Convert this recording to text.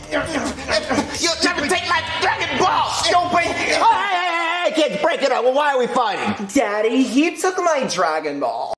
You'll never take my Dragon Ball! Stupid! Hey, kids, break it up. Well, why are we fighting? Daddy, he took my Dragon Ball.